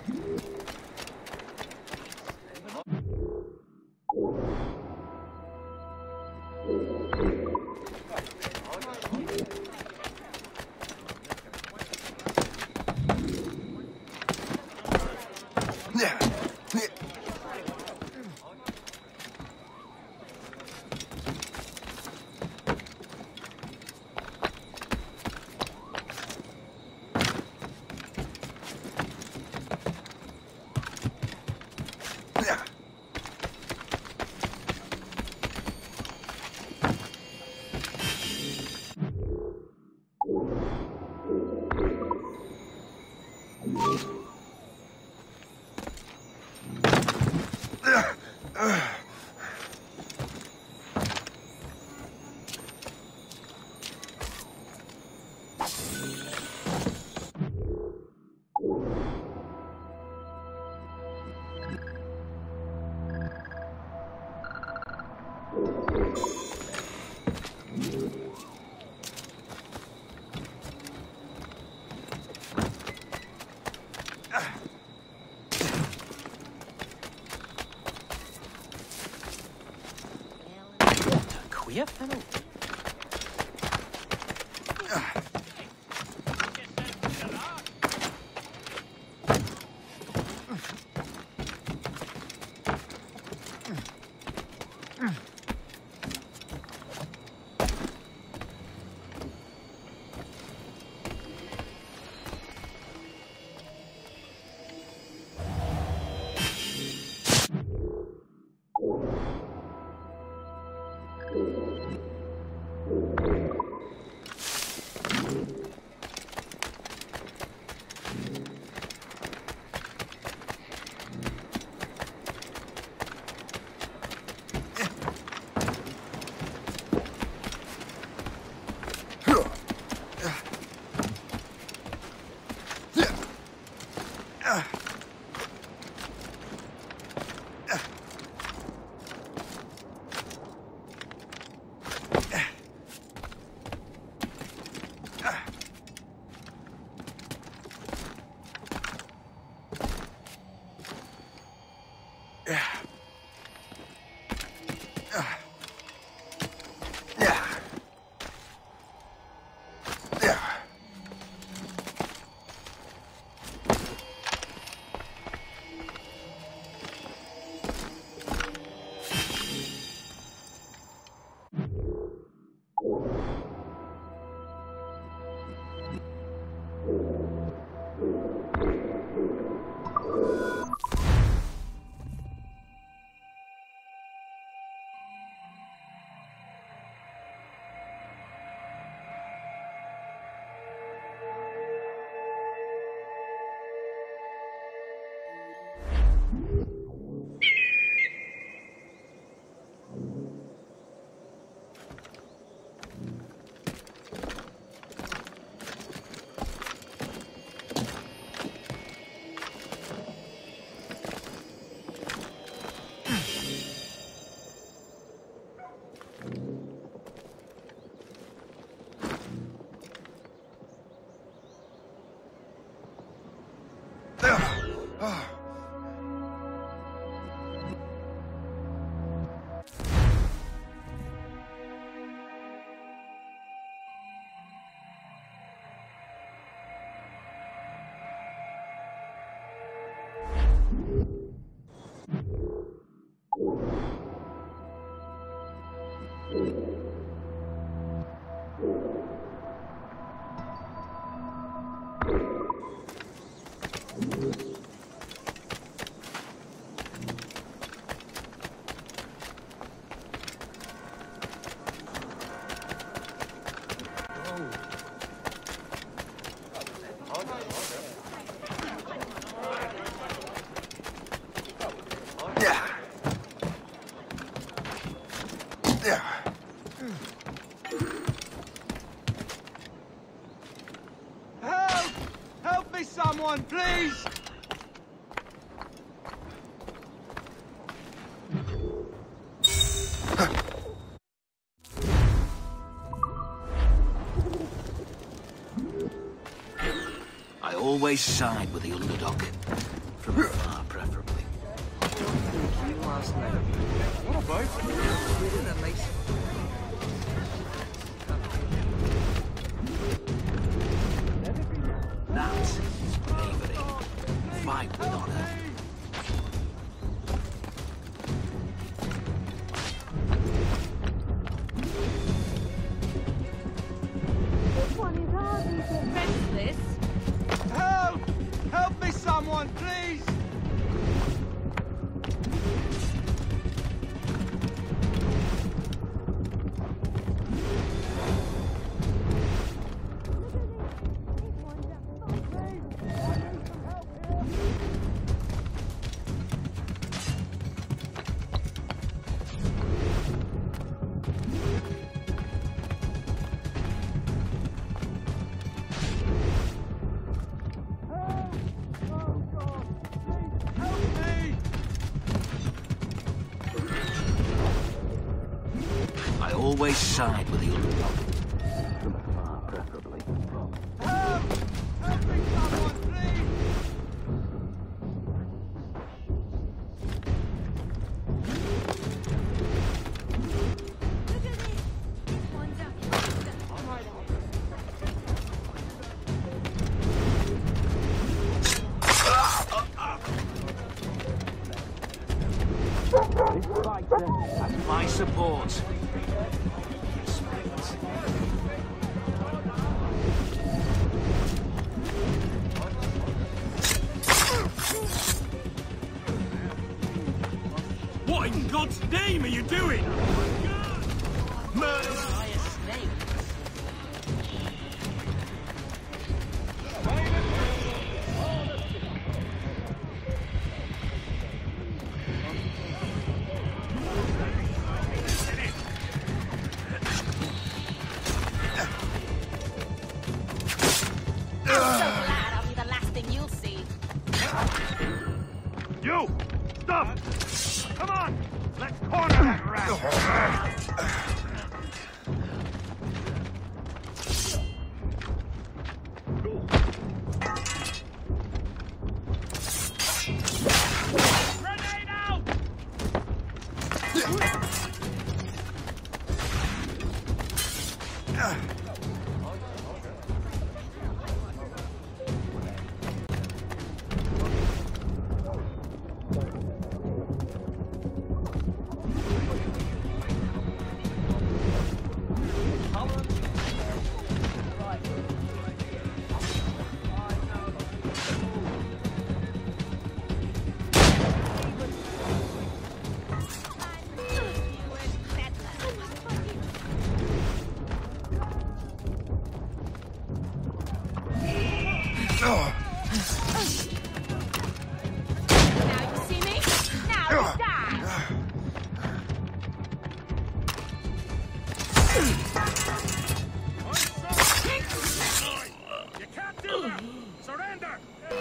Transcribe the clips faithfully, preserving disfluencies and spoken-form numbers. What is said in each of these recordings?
Queer fellow. Someone, please! I always side with the underdog. From afar, preferably. You last night. What about? Isn't that nice? That is bravery. Fight with honor. This one is hardly defenseless. Help! Help me, someone, please! I always side with the underdog. From afar, preferably. Help! Help me, someone, please! Look at this. This one's up. That's my support. What in God's name are you doing? Murder! You! Stop! Come on! Let's corner that rat! Grenade out! Now you see me? Now you die! You can't do that! Surrender!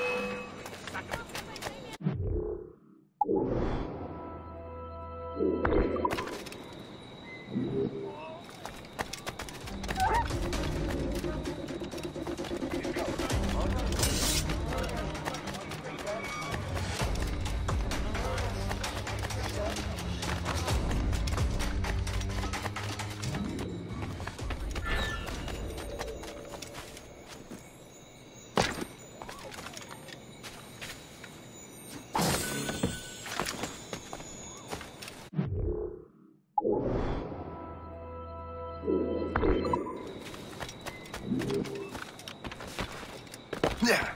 Yeah.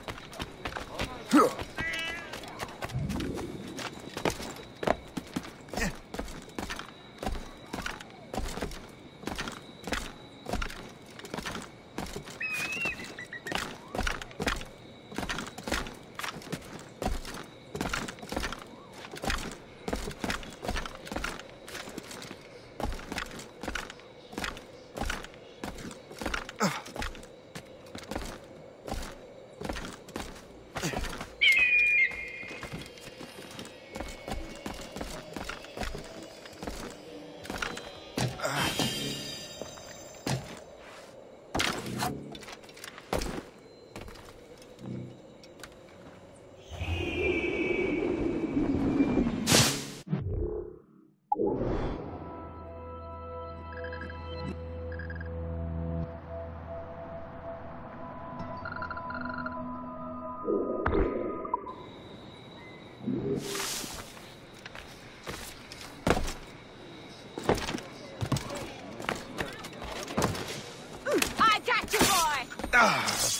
I got you, boy!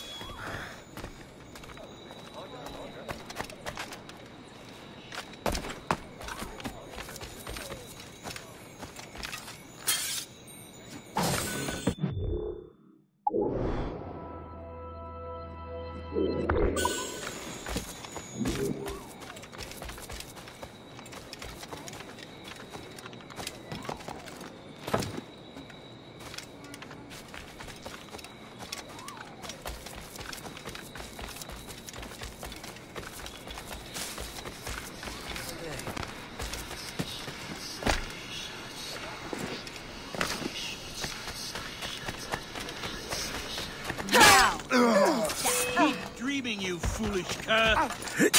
Keep dreaming, you foolish cur!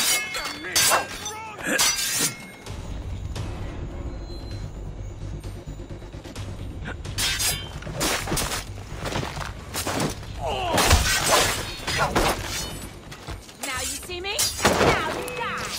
Now you see me? Now you die!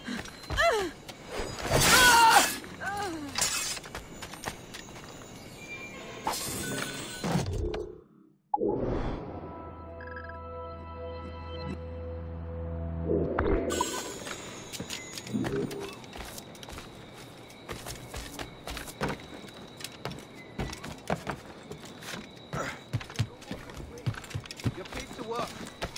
Your feet to work.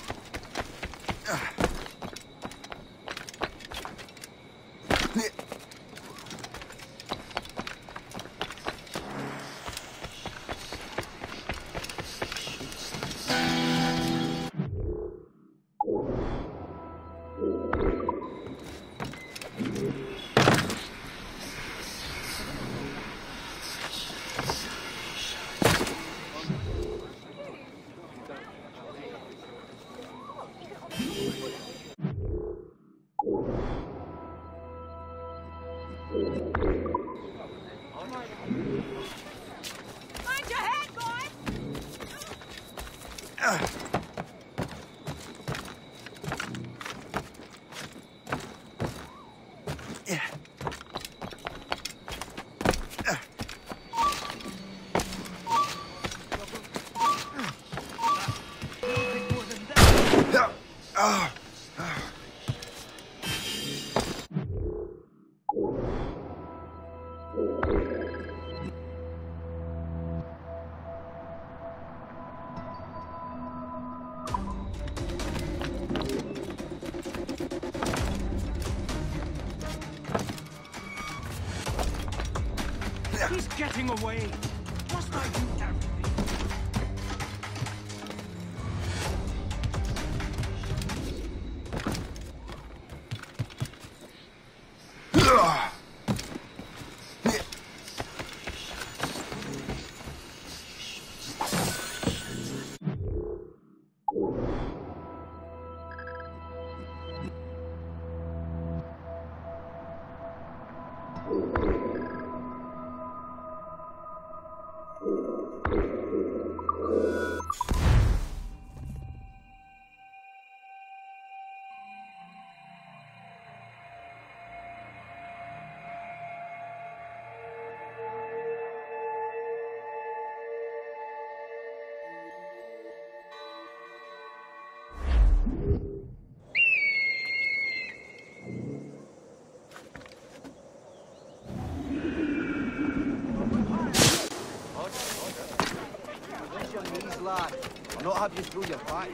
Mind your head, boy! He's getting away. Must I do everything? Lad, I'll not have you through your back.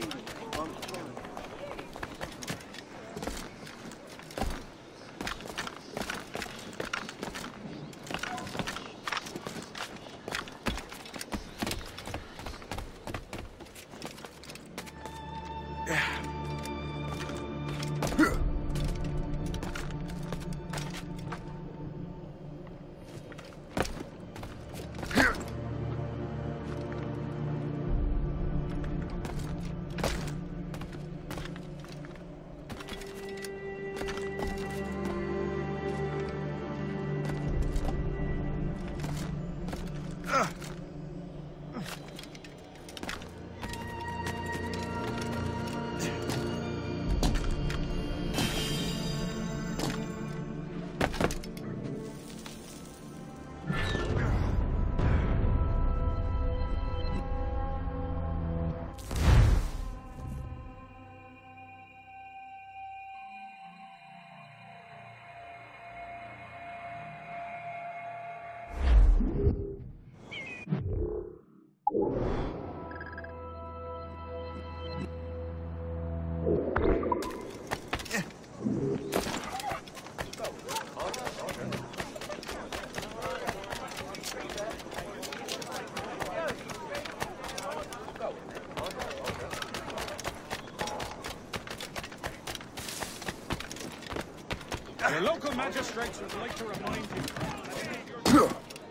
The local magistrates would like to remind you.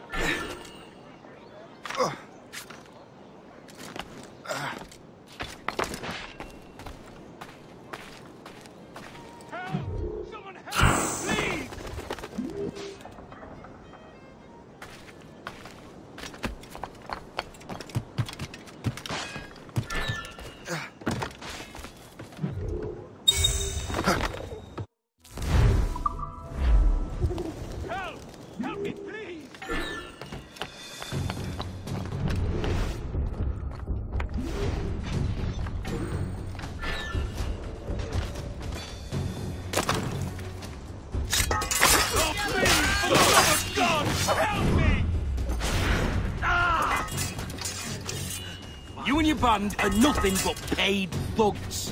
Help! Someone help! Please! Help! Help me, please! Oh, please! For the love of God! Help me! Ah! You and your band are nothing but paid thugs.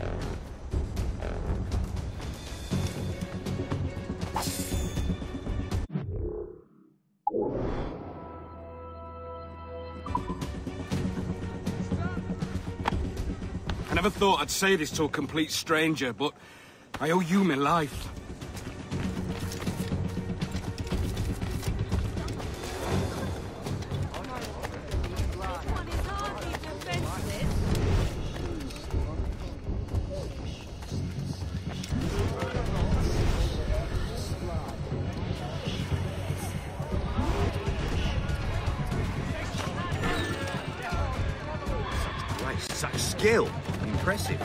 I never thought I'd say this to a complete stranger, but I owe you my life. One is hardly defenseless. Christ, such skill. Impressive.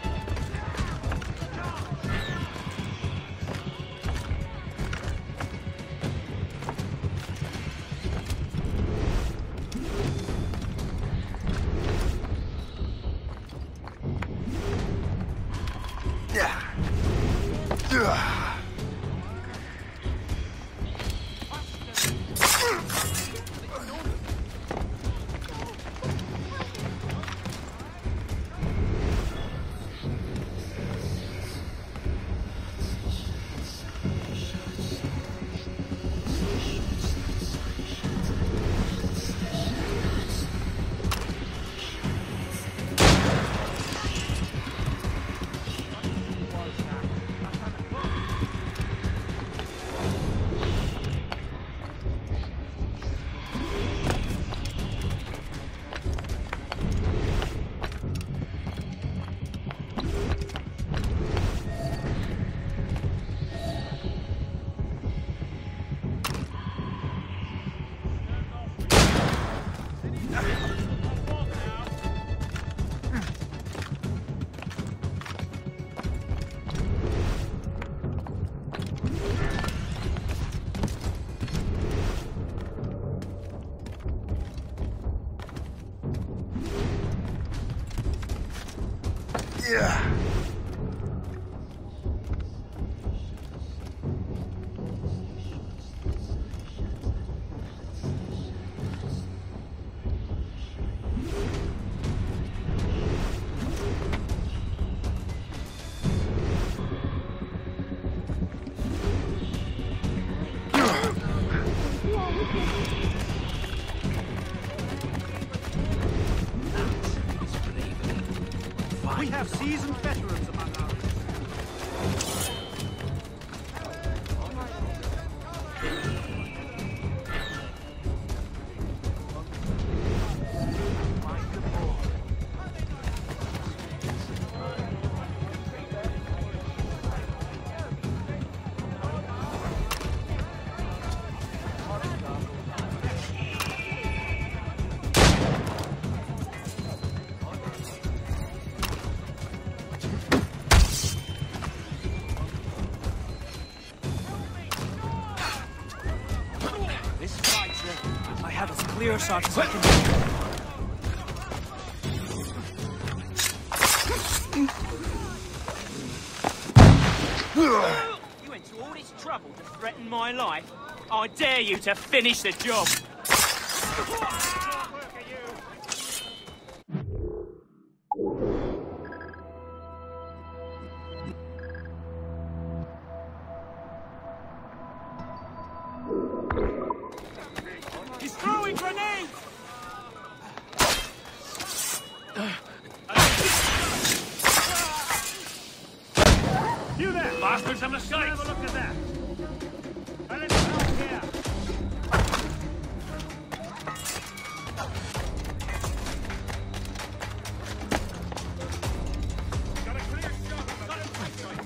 Yeah. We have seasoned veterans among our... I have as clear a shot as I can. You went to all this trouble to threaten my life? I dare you to finish the job! He's throwing grenades! You there! Bastards have a sight! Have a look at that. A little help here. Got a clear shot of the site.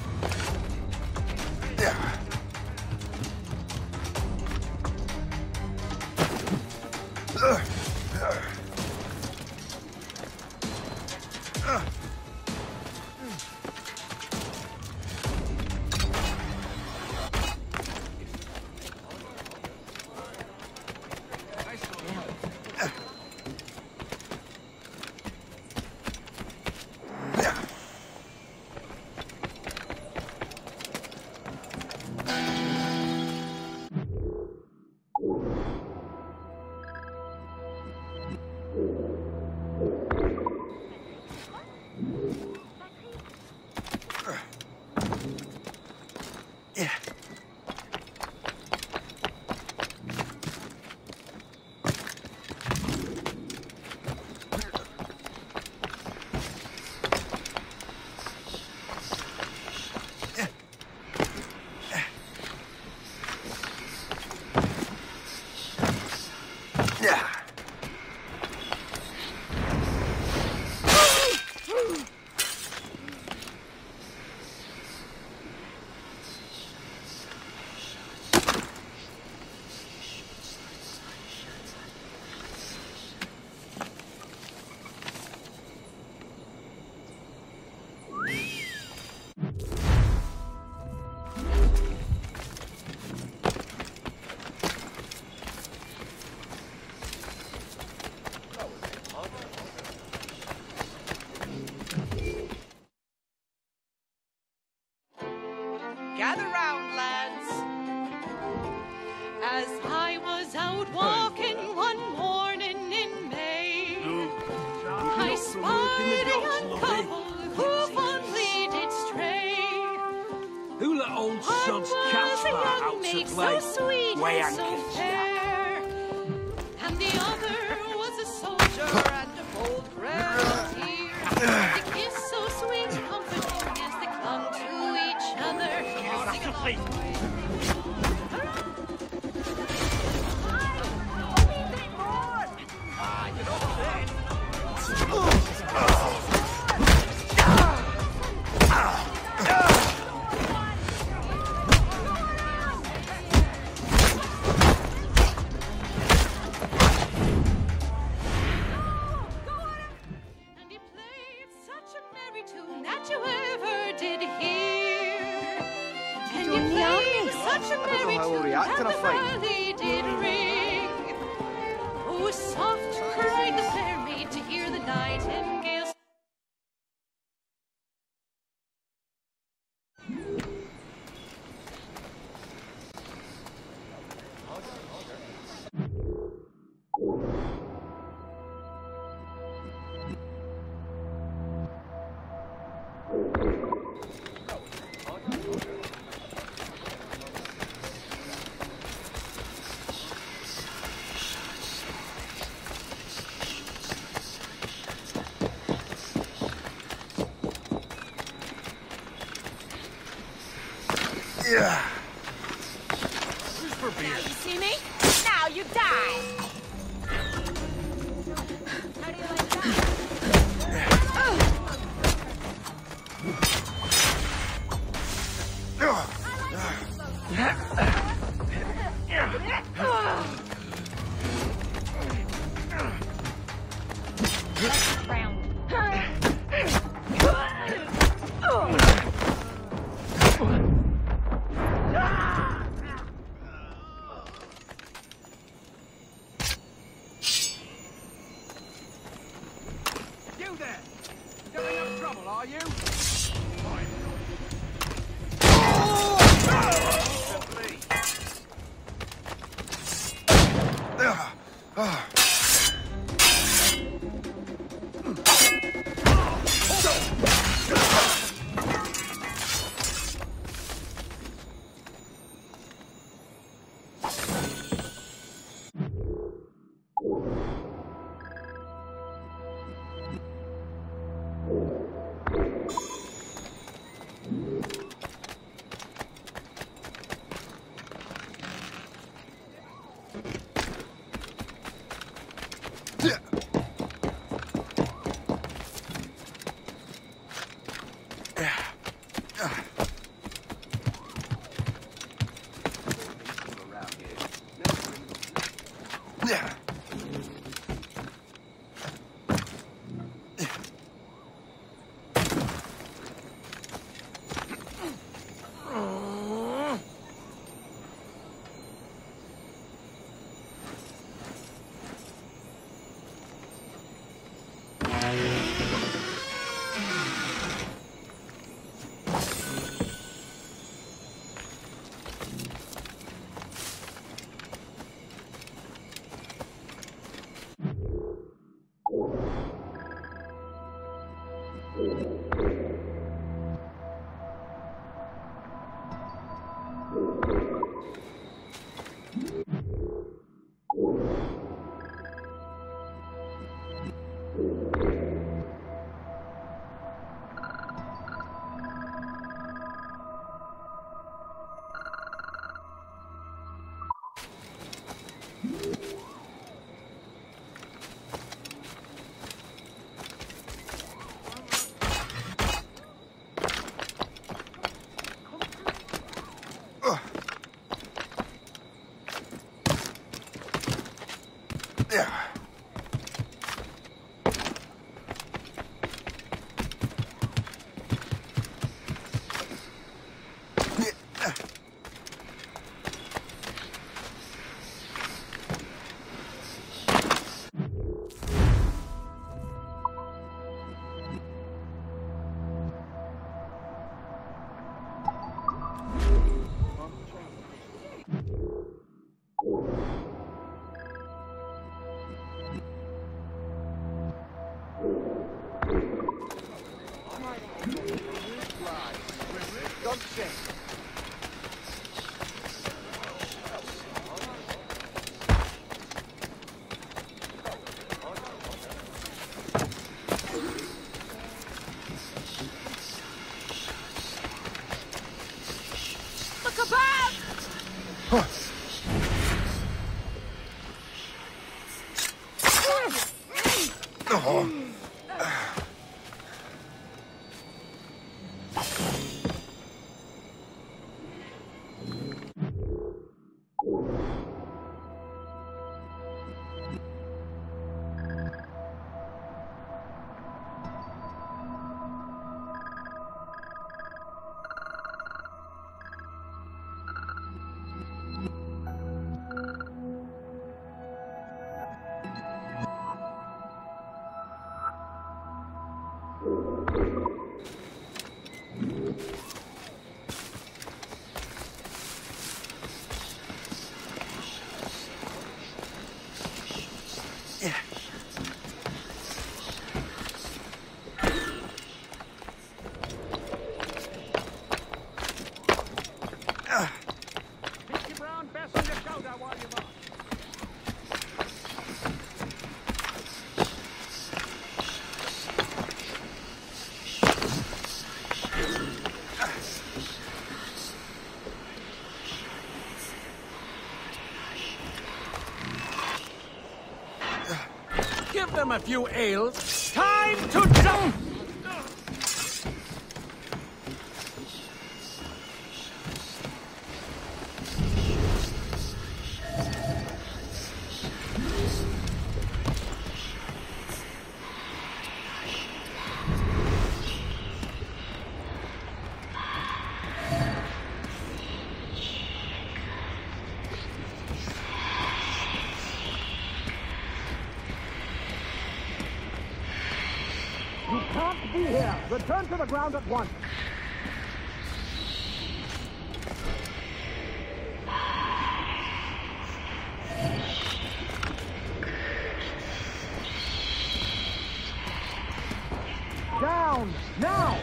Gather round, lads. As I was out walking one morning in May, I spied a young couple who fondly did stray. Who let old One sod's was cats a out young to maid play? so sweet Way and so anchors, fair, and the other was a soldier and a bold grenadier. The kiss so sweet, comforting as they clung to each other. Sing along. And he played such a merry tune that you ever did hear. And he played such a merry how we'll tune react that in a the fight. valley did ring. Oh, soft cried the fair maid to hear the nightingale. Now you see me? Now you die! How do you like that? Next round. You there! You're in no trouble, are you? Fine. Jump set. Look above! Pinky Brown, best on your shoulder while you march. Give them a few ales. Time to jump! You can't be here. Return to the ground at once. Down, now!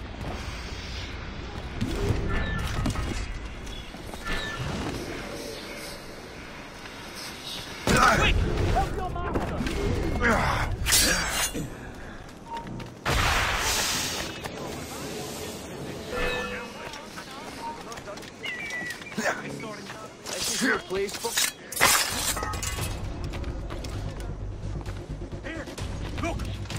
Quick! Help your master! Here, please. Here, look!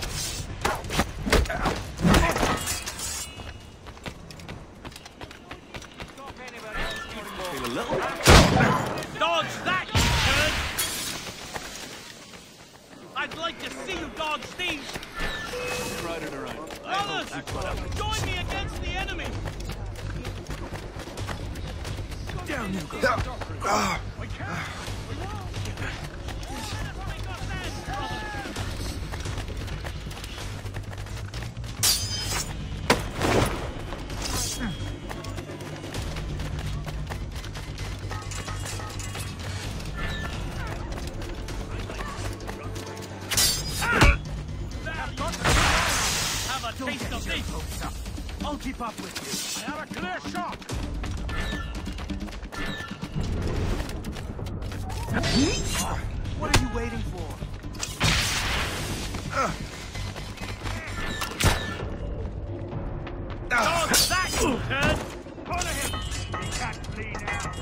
Feel a little. Dodge that, you turd! I'd like to see you dodge these! Right it around. Others, join me against the enemy! Down you go. Have a taste of this! I'll keep up with you. I have a clear shot! What are you waiting for? Dodge that, you turd! Follow him! He can't flee now.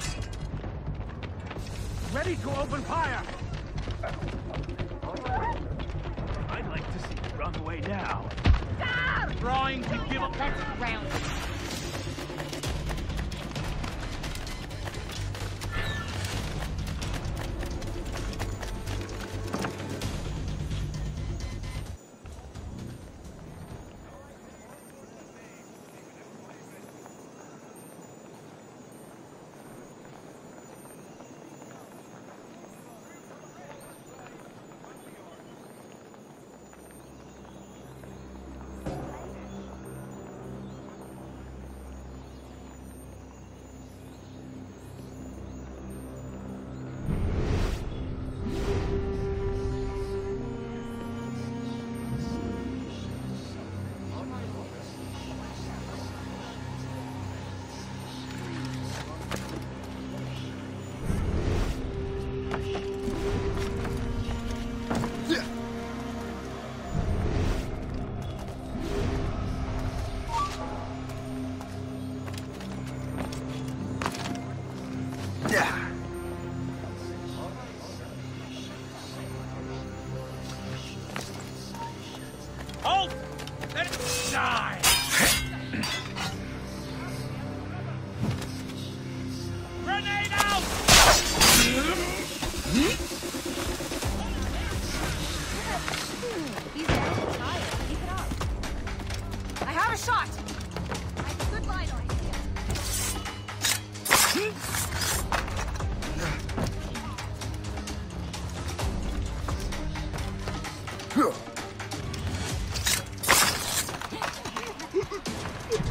Ready to open fire! I'd like to see you run away now. Trying to give up that ground.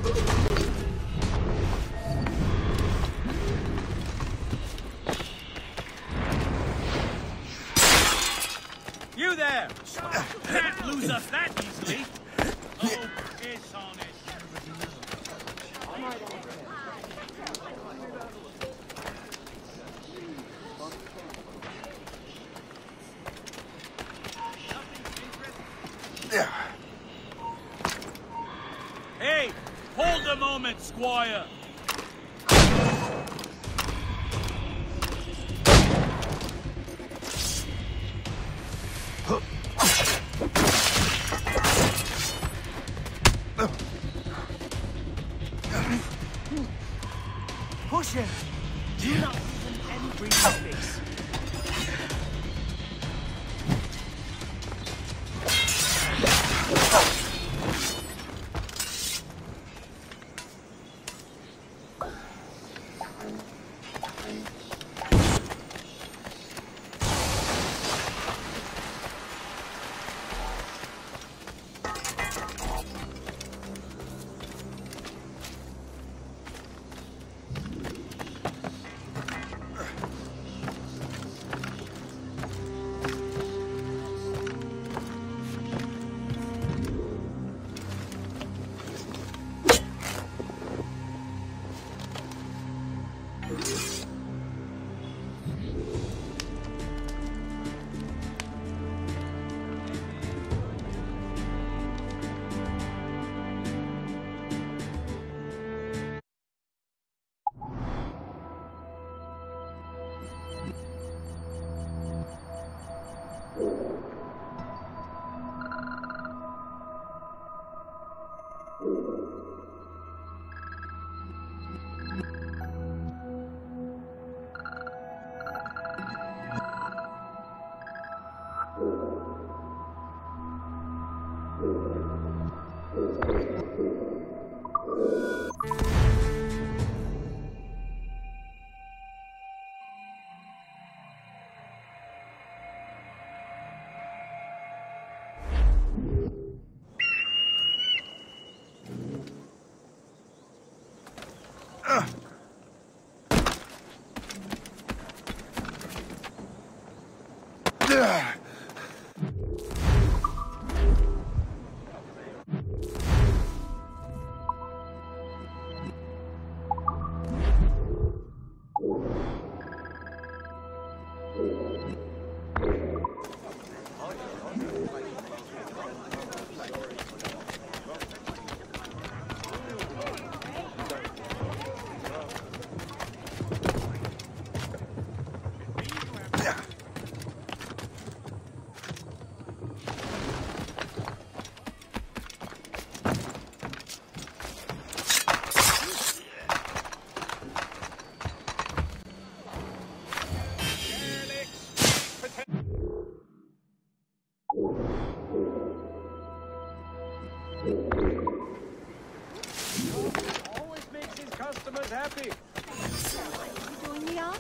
You there! Can't lose us that easily! Oh, piss on it! Hey! Hold a moment, Squire! Push him! Do not give him any breathing space. Always makes his customers happy. You doing the arm?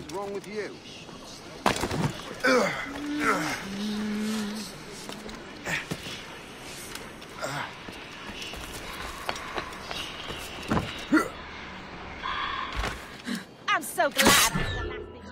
hell's wrong with you? I'm so glad I'm the last thing you'll see.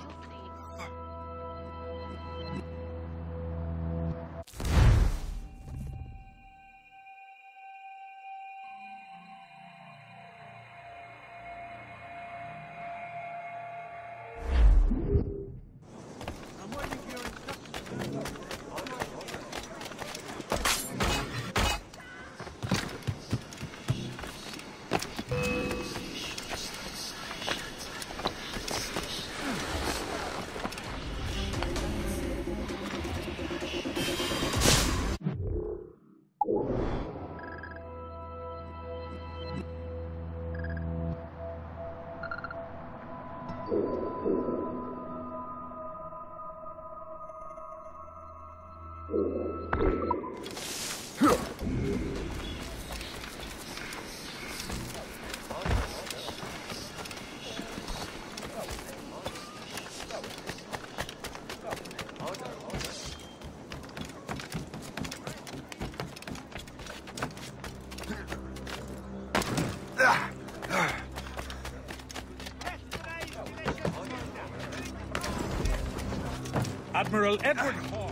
Admiral Edward Hawke.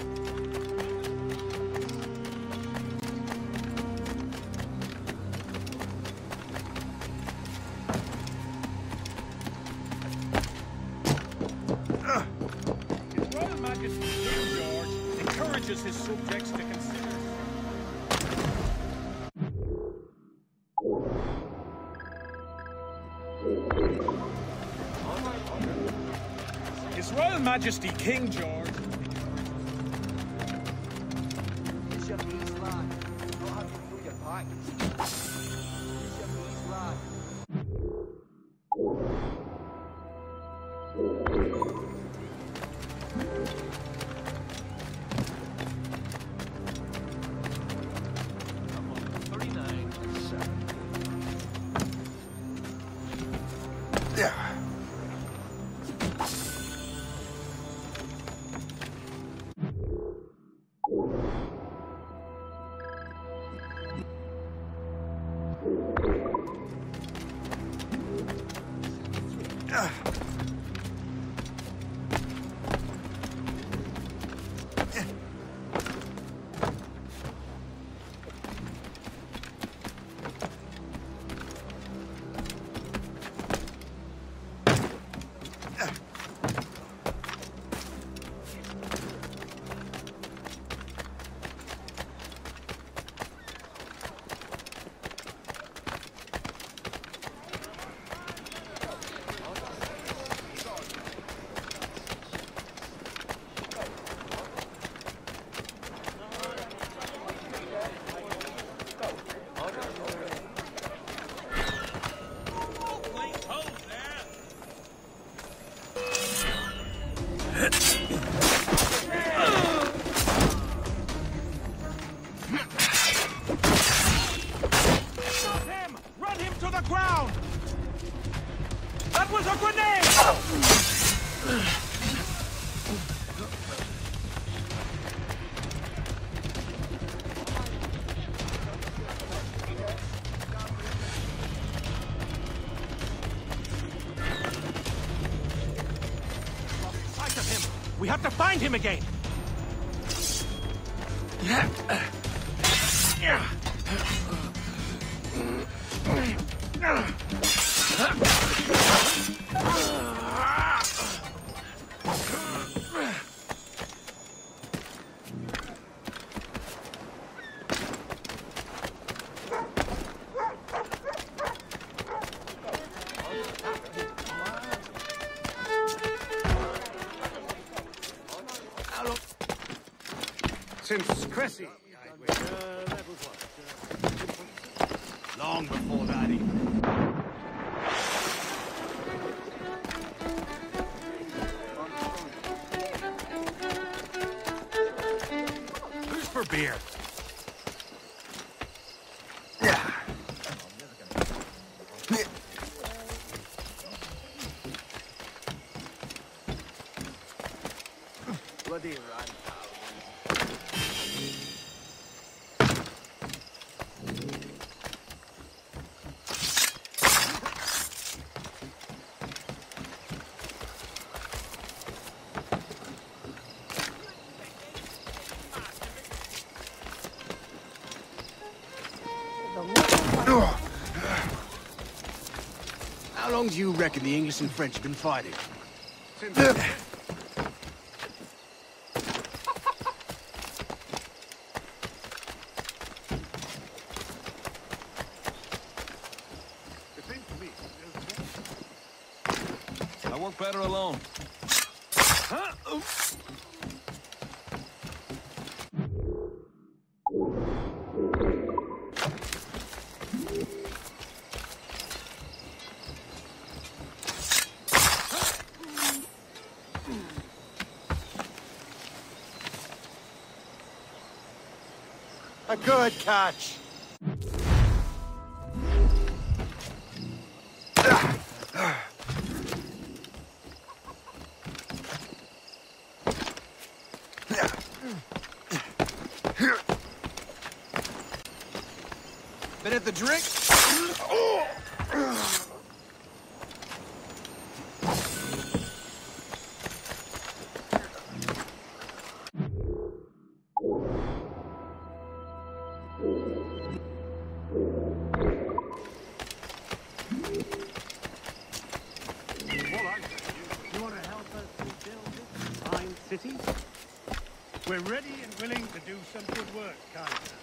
His Royal Majesty King George encourages his subjects to consider. His Royal Majesty King George. It's your piece, lad. I'll have you through your pack. It's your piece, lad. thirty-nine, seven. Yeah. Stop him! Run him to the ground! That was a grenade! Sight of him! We have to find him again! Since Cressy, long before that even. Who's for beer? Bloody run. How long do you reckon the English and French have been fighting? I work better alone. Huh? Oops. A good catch. Been at the drink? City? We're ready and willing to do some good work, kind sir.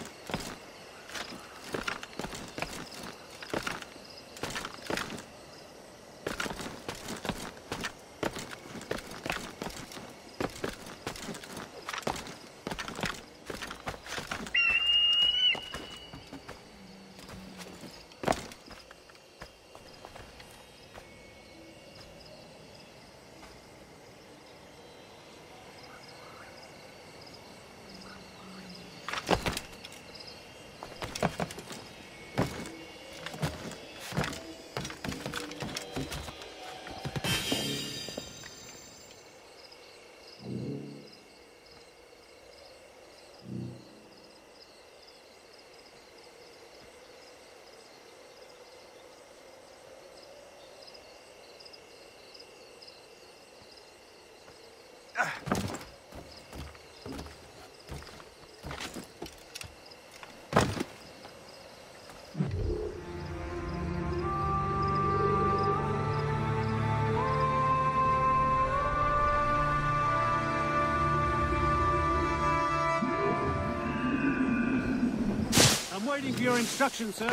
I'm waiting for your instructions, sir.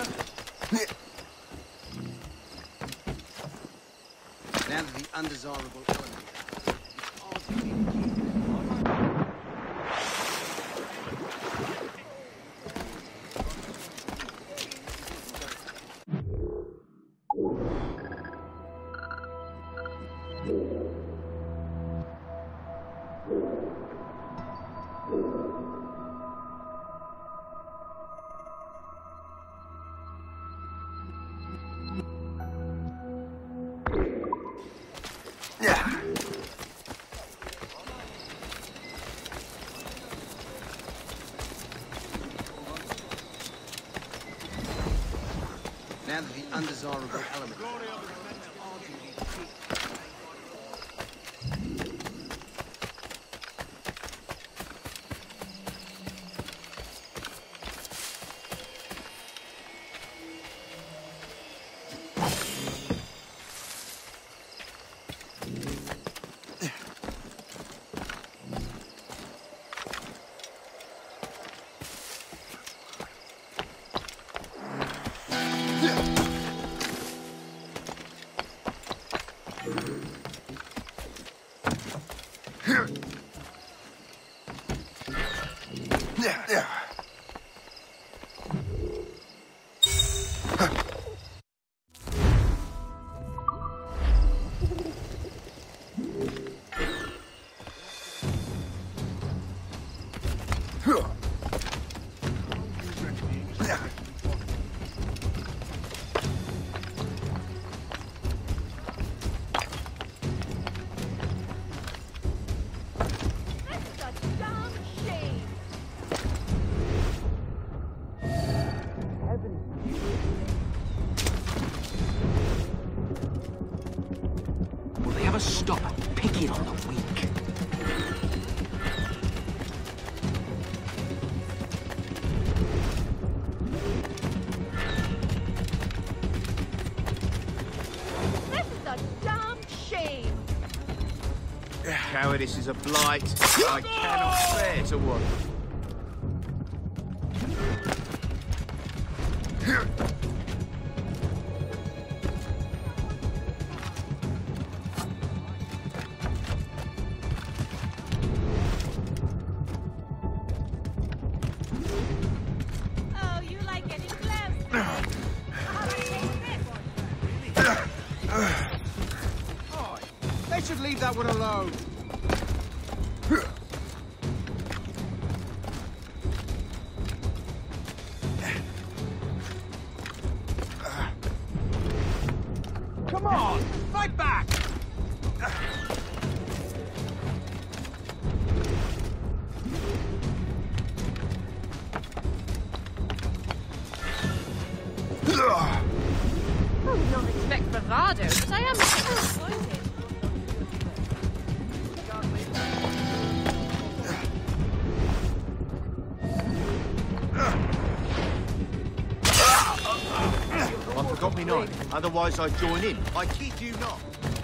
Now to the undesirable element. Now to the undesirable element. Stop picking on the weak. This is a damn shame. Cowardice is a blight I cannot bear to watch. Oh, you like getting close. Oh, they should leave that one alone. Come on, fight back! I would not expect bravado, but I am disappointed. I forgot me knife, otherwise I'd join in. I kid you not.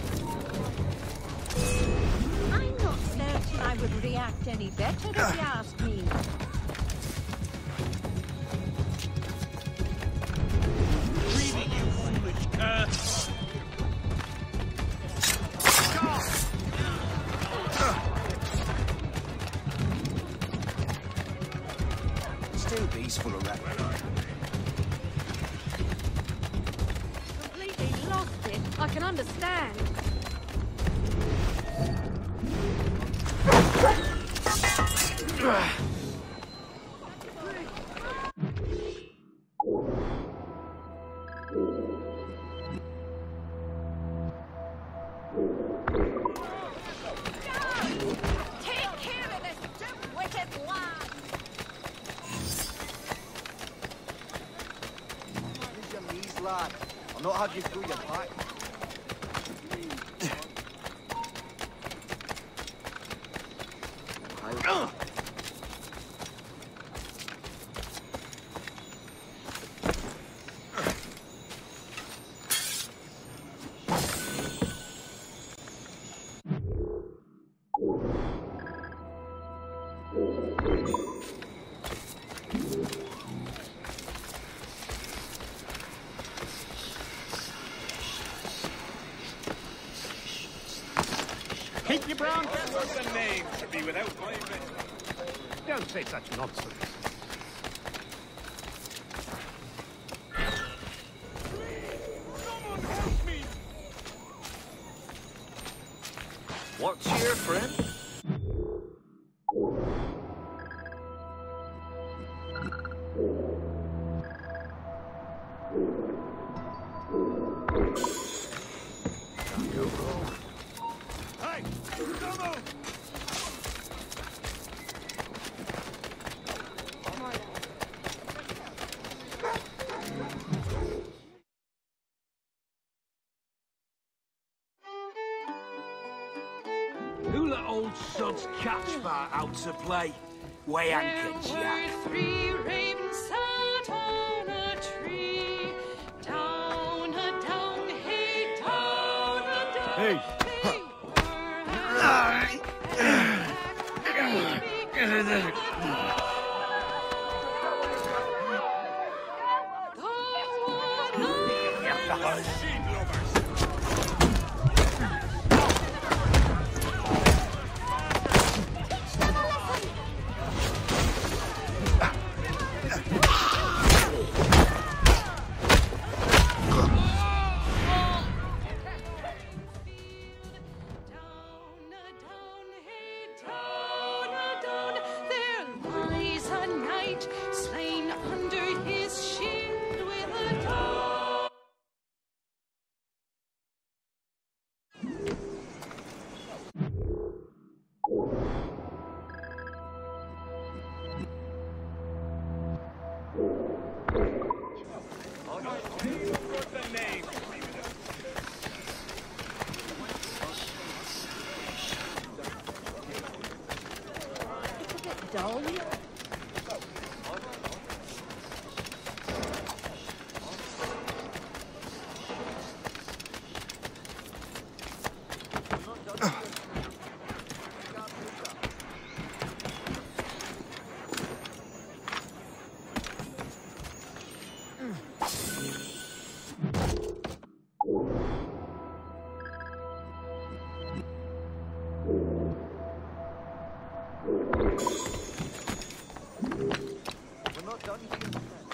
I'm not certain I would react any better if you asked me. Reading, you foolish cur! Still peaceful around. Completely lost it. I can understand. Take care of this dim-witted lad. Use your knees, lad. I'll not have you through your back. I... Keep your brown What's the name to be without my men? Don't say such nonsense. Someone help me! What's here, friend? Hey, Domo! Who let old sod's catch bar out to play? Way anchored, There Jack. were three ravens sat on a tree. Down, a down, hey, down, a down. Hey. They were happy. Machine lovers! Down, a down, hey, down, a down. Their doll. We're not done here.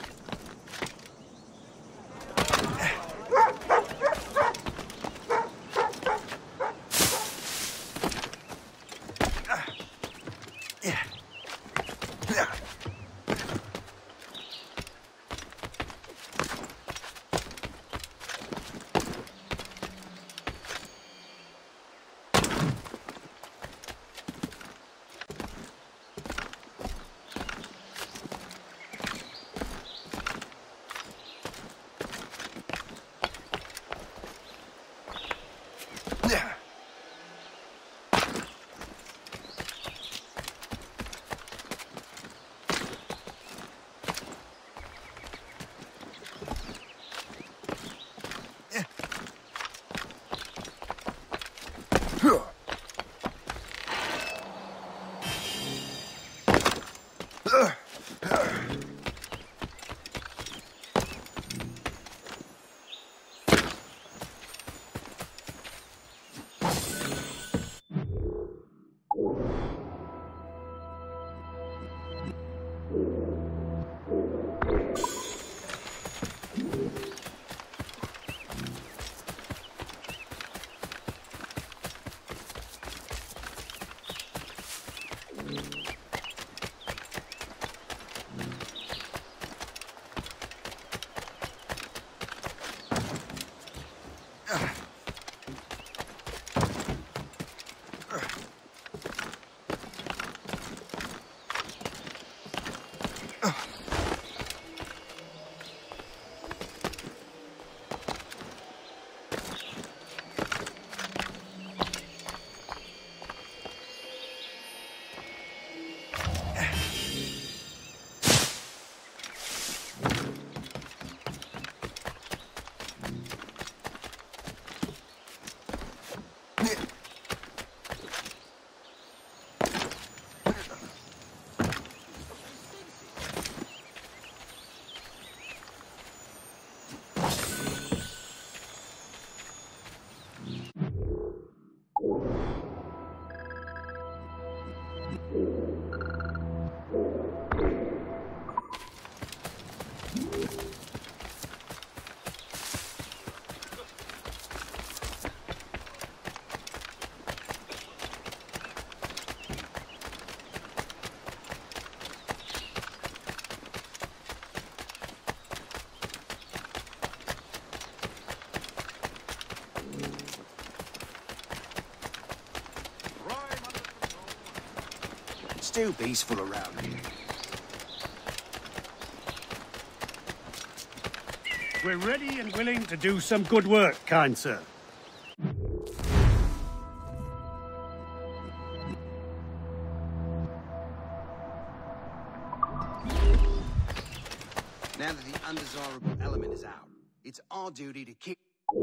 Still peaceful around here. We're ready and willing to do some good work, kind sir. Now that the undesirable element is out, it's our duty to keep...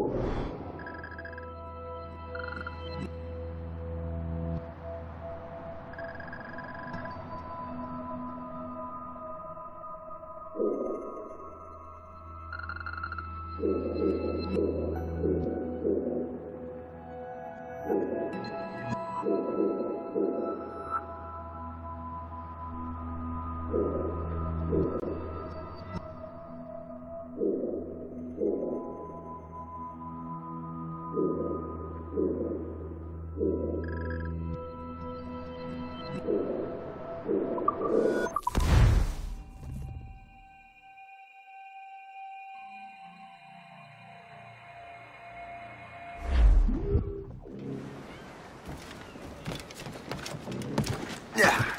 Yeah.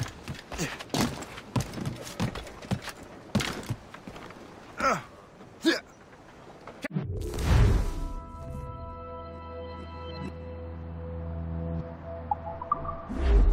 We're